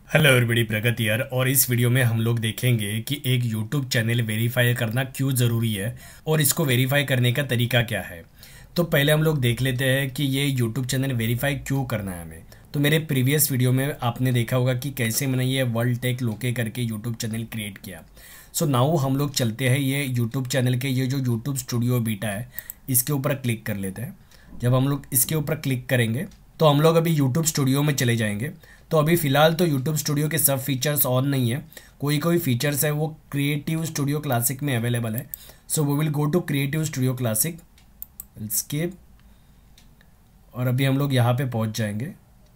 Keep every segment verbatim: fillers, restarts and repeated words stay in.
Hello everybody, प्रगति यार। और इस वीडियो में हम लोग देखेंगे कि एक यूट्यूब चैनल वेरीफाई करना क्यों ज़रूरी है और इसको वेरीफाई करने का तरीका क्या है। तो पहले हम लोग देख लेते हैं कि ये यूट्यूब चैनल वेरीफाई क्यों करना है हमें। तो मेरे प्रीवियस वीडियो में आपने देखा होगा कि कैसे मैंने ये वर्ल्ड टेक लोके करके यूट्यूब चैनल क्रिएट किया। सो नाउ हम लोग चलते हैं ये यूट्यूब चैनल के ये जो यूट्यूब स्टूडियो बीटा है इसके ऊपर क्लिक कर लेते हैं। जब हम लोग इसके ऊपर क्लिक करेंगे तो हम लोग अभी यूट्यूब स्टूडियो में चले जाएंगे। तो अभी फ़िलहाल तो यूट्यूब स्टूडियो के सब फीचर्स ऑन नहीं है, कोई कोई फीचर्स है वो क्रिएटिव स्टूडियो क्लासिक में अवेलेबल है। So we will go to creative studio classic, skip, और अभी हम लोग यहाँ पे पहुँच जाएंगे।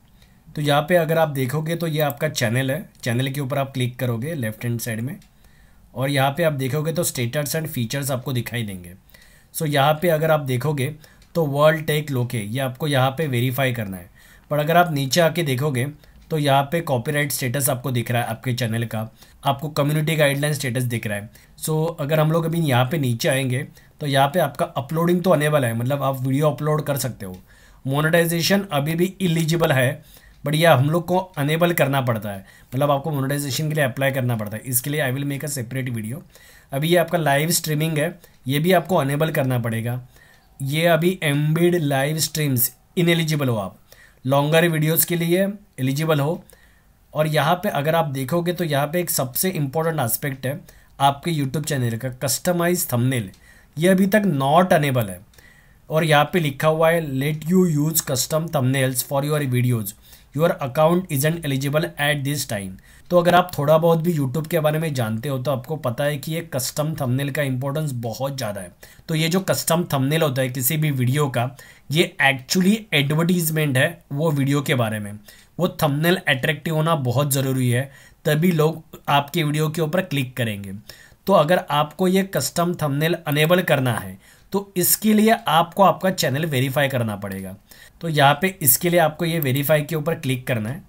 तो यहाँ पे अगर आप देखोगे तो ये आपका चैनल है, चैनल के ऊपर आप क्लिक करोगे लेफ्ट हैंड साइड में और यहाँ पे आप देखोगे तो स्टेटस एंड फीचर्स आपको दिखाई देंगे। सो यहाँ पे अगर आप देखोगे तो वर्ल्ड टेक लोके ये आपको यहाँ पे वेरीफाई करना है। पर अगर आप नीचे आके देखोगे तो यहाँ पे कॉपीराइट स्टेटस आपको दिख रहा है आपके चैनल का, आपको कम्युनिटी गाइडलाइन स्टेटस दिख रहा है। सो अगर हम लोग अभी यहाँ पे नीचे आएंगे तो यहाँ पे आपका अपलोडिंग तो अनेबल है, मतलब आप वीडियो अपलोड कर सकते हो। मोनेटाइजेशन अभी भी इलिजिबल है, बट यह हम लोग को अनेबल करना पड़ता है, मतलब आपको मोनेटाइजेशन के लिए अप्लाई करना पड़ता है। इसके लिए I will make a separate video. अभी ये आपका लाइव स्ट्रीमिंग है, ये भी आपको अनेबल करना पड़ेगा। ये अभी एम्बेड लाइव स्ट्रीम्स इनएलिजिबल हो, आप लॉन्गर वीडियोस के लिए एलिजिबल हो। और यहाँ पे अगर आप देखोगे तो यहाँ पे एक सबसे इम्पोर्टेंट एस्पेक्ट है आपके यूट्यूब चैनल का, कस्टमाइज थंबनेल। ये अभी तक नॉट अनेबल है और यहाँ पे लिखा हुआ है let you use custom thumbnails for your videos, your account isn't eligible at this time. तो अगर आप थोड़ा बहुत भी यूट्यूब के बारे में जानते हो तो आपको पता है कि ये कस्टम थंबनेल का इंपॉर्टेंस बहुत ज़्यादा है। तो ये जो कस्टम थंबनेल होता है किसी भी वीडियो का, ये एक्चुअली एडवर्टीजमेंट है वो वीडियो के बारे में। वो थंबनेल अट्रैक्टिव होना बहुत ज़रूरी है, तभी लोग आपके वीडियो के ऊपर क्लिक करेंगे। तो अगर आपको ये कस्टम थंबनेल अनेबल करना है तो इसके लिए आपको आपका चैनल वेरीफाई करना पड़ेगा। तो यहाँ पे इसके लिए आपको ये वेरीफाई के ऊपर क्लिक करना है।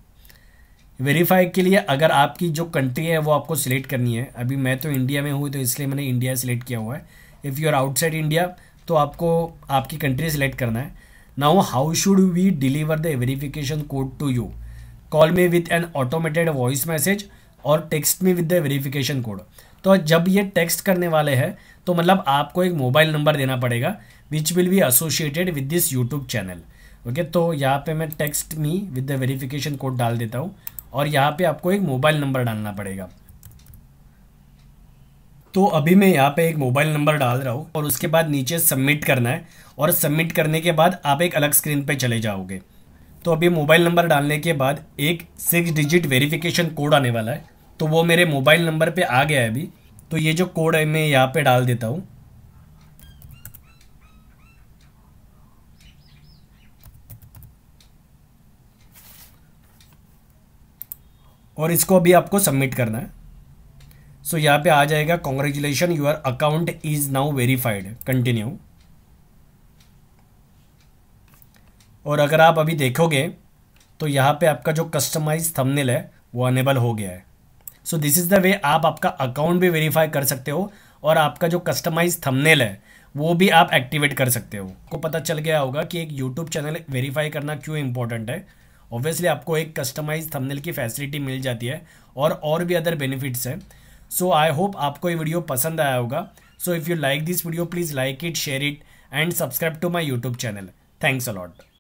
वेरीफाई के लिए अगर आपकी जो कंट्री है वो आपको सिलेक्ट करनी है। अभी मैं तो इंडिया में हूँ तो इसलिए मैंने इंडिया सिलेक्ट किया हुआ है। If you are outside India तो आपको आपकी कंट्री सिलेक्ट करना है। Now how should we deliver the verification code to you? Call me with an automated voice message और text me with the verification code. तो जब ये टेक्स्ट करने वाले हैं तो मतलब आपको एक मोबाइल नंबर देना पड़ेगा which will be associated with this YouTube channel. Okay, तो यहाँ पे मैं text me with the verification code डाल देता हूँ और यहाँ पे आपको एक मोबाइल नंबर डालना पड़ेगा। तो अभी मैं यहाँ पे एक मोबाइल नंबर डाल रहा हूँ और उसके बाद नीचे सबमिट करना है और सबमिट करने के बाद आप एक अलग स्क्रीन पे चले जाओगे। तो अभी मोबाइल नंबर डालने के बाद एक सिक्स डिजिट वेरिफिकेशन कोड आने वाला है, तो वो मेरे मोबाइल नंबर पे आ गया है अभी। तो ये जो कोड है मैं यहाँ पे डाल देता हूँ और इसको अभी आपको सबमिट करना है। सो so, यहाँ पे आ जाएगा congratulation your account is now verified, continue. और अगर आप अभी देखोगे तो यहाँ पे आपका जो कस्टमाइज थंबनेल है वो अनेबल हो गया है। So this is the way आप आपका अकाउंट भी वेरीफाई कर सकते हो और आपका जो कस्टमाइज थंबनेल है वो भी आप एक्टिवेट कर सकते हो। आपको पता चल गया होगा कि एक यूट्यूब चैनल वेरीफाई करना क्यों इंपॉर्टेंट है। ऑब्वियसली आपको एक कस्टमाइज थंबनेल की फैसिलिटी मिल जाती है और और भी अदर बेनिफिट्स हैं। सो आई होप आपको ये वीडियो पसंद आया होगा। So if you like this video please like it, share it and subscribe to my YouTube channel. Thanks a lot.